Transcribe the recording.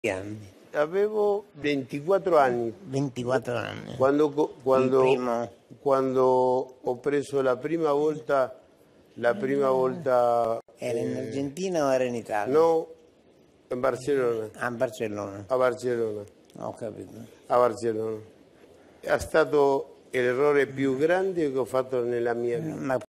anni? Avevo 24 anni. 24 anni. Quando ho preso la prima volta... Era in Argentina o era in Italia? No, in Barcellona. A Barcellona. A Barcellona. Ho capito. A Barcellona. È stato l'errore più grande che ho fatto nella mia vita. Ma